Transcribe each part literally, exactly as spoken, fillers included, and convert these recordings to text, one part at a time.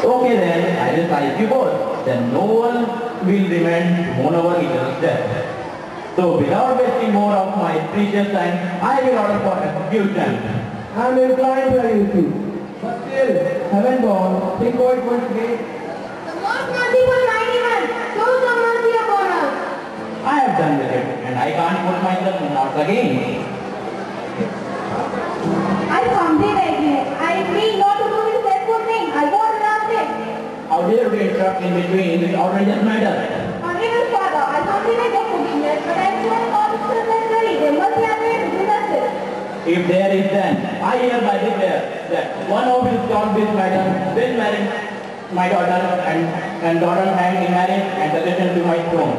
Okay then, I will fight you both. Then no one will remain to mourn over each other's death. So without wasting more of my precious time, I will order for execution. I am inclined to agree with you. But still, heaven born, think what it must be. The most merciful mighty one, show some mercy upon us. I have done with it, and I can't put myself not again. I humbly beg you. I agree not to do this dreadful thing. I won't allow it. How dare you interrupt in between the outrageous matter? Honorable Father, I humbly beg your forgiveness, but I am sure all is still necessary. There must be a way to do justice. If there is then, I hereby declare that one of his child-based matter will marry my daughter and, and daughter hand in marriage and succession to my throne.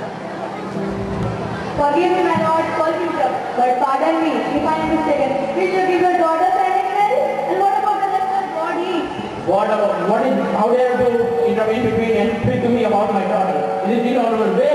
Forgive me, my lord, for future, but pardon me if I am mistaken. Will you give your daughter hand in marriage? And what about the rest of the body? What about, what is, how dare you intervene between and speak to me about my daughter? Is it the honorable way?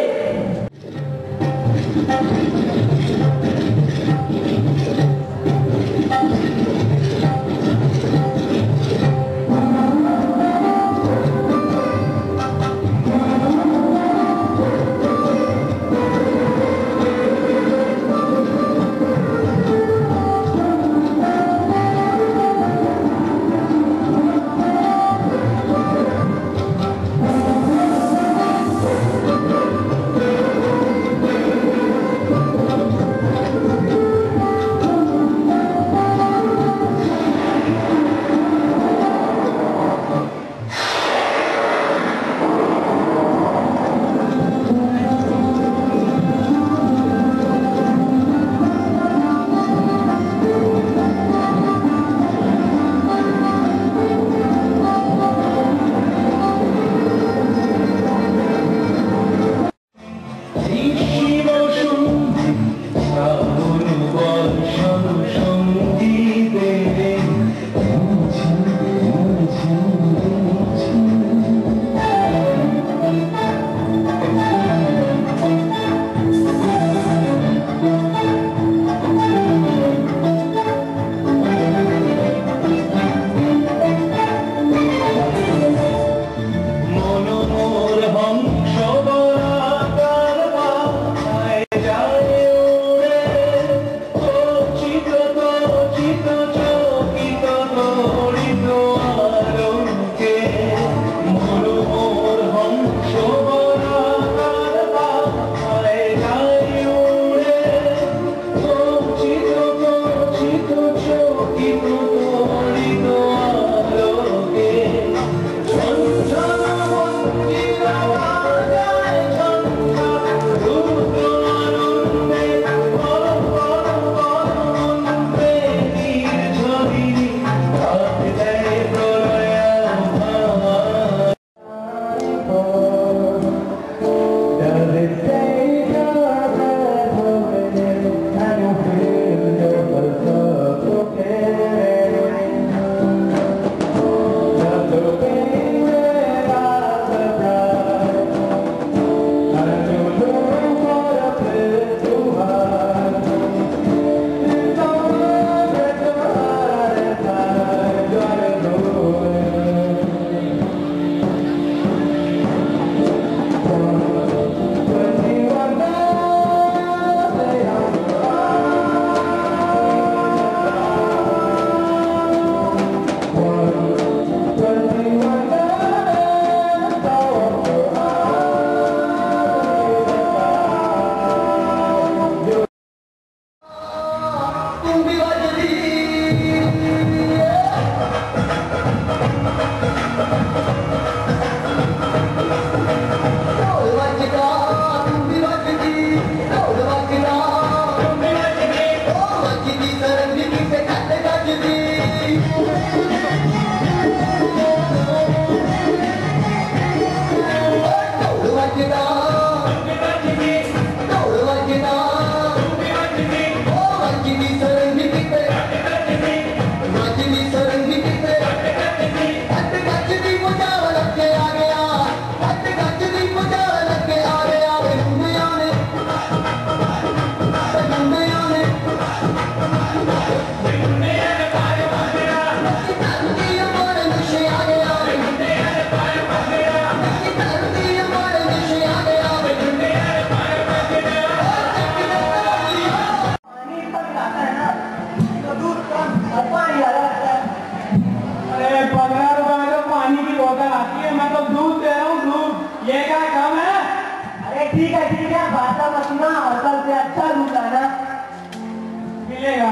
बोतल आती है, मैं तो दूध दे रहा हूँ दूध, ये क्या काम है? अरे ठीक है ठीक है, बात मत सुना, होटल से अच्छा दूध लाना मिलेगा।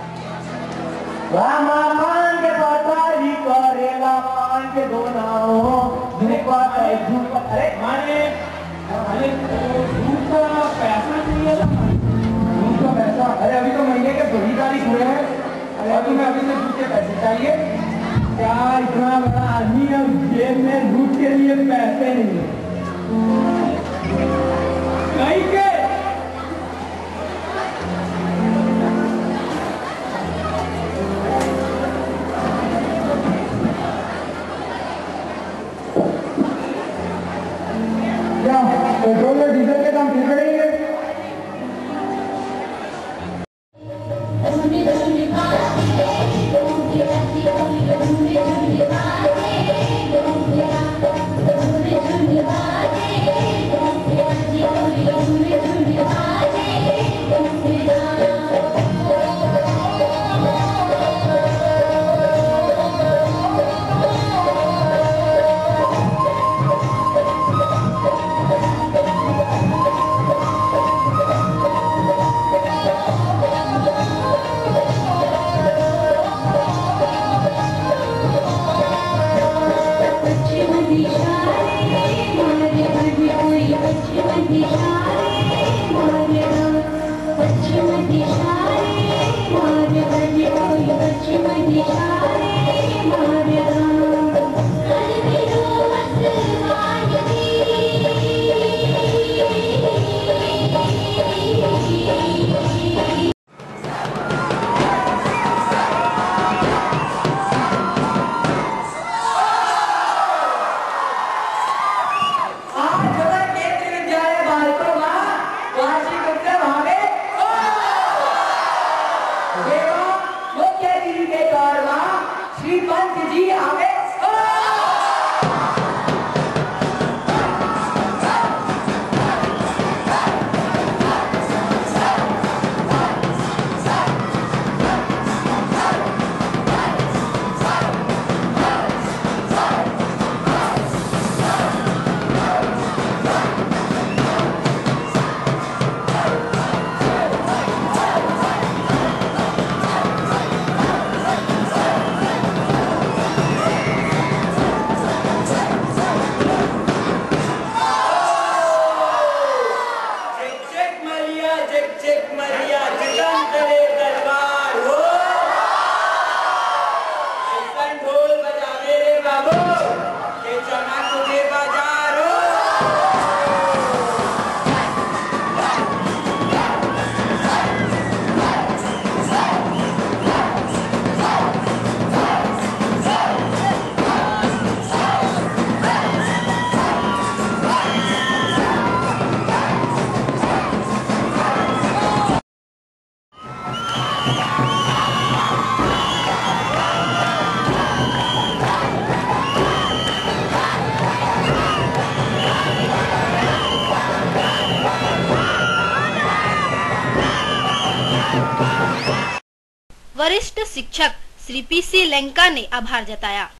रामा मान के पतारी करेला मान के दोनाओ देखो अरे अरे माने अरे दूध का पैसा चाहिए था, दूध का पैसा। अरे अभी तो महीने के पहली तारीख हुए हैं और तुम्हें अभी से दूध के पैसे चाहिए? क्या इतना बड़ा आदमी है, जेब में दूध के लिए पैसे नहीं है कहीं के? क्या पेट्रोल और डीजल के दाम फिर बढ़ेंगे? वरिष्ठ शिक्षक श्री पी सी लेंका ने आभार जताया।